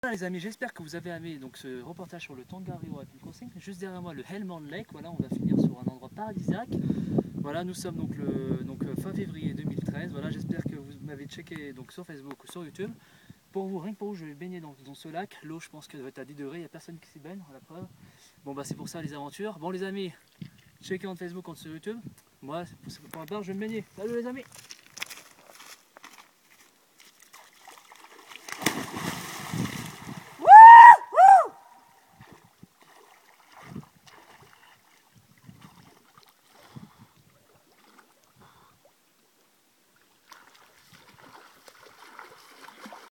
Voilà les amis, j'espère que vous avez aimé donc, ce reportage sur le Tongariro Hiking Crossing. Juste derrière moi le Helmand Lake, voilà, on va finir sur un endroit paradisiaque. Voilà, nous sommes donc fin février 2013. Voilà, j'espère que vous m'avez checké donc, sur Facebook ou sur YouTube. Pour vous, rien que pour vous, je vais baigner dans ce lac. L'eau, je pense qu'elle doit être à 10 degrés, il n'y a personne qui s'y baigne, à la preuve. Bon bah c'est pour ça les aventures. Bon les amis, checkez en Facebook, en sur YouTube. Moi, pour ma part, je vais me baigner. Salut les amis!